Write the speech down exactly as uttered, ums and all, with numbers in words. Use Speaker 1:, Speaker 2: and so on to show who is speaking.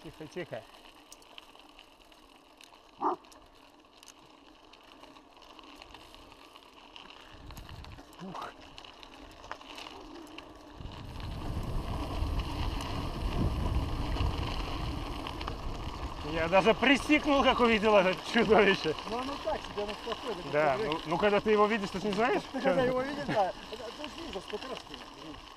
Speaker 1: Тихо, тихо. Ух. Я даже присикнул, как увидел это чудовище.
Speaker 2: Ну оно так себе, оно спокойно.
Speaker 1: Да, ну, ну когда ты его видишь, ты же не знаешь?
Speaker 2: Ты когда его видишь, да, ты же видишь, сколько раз.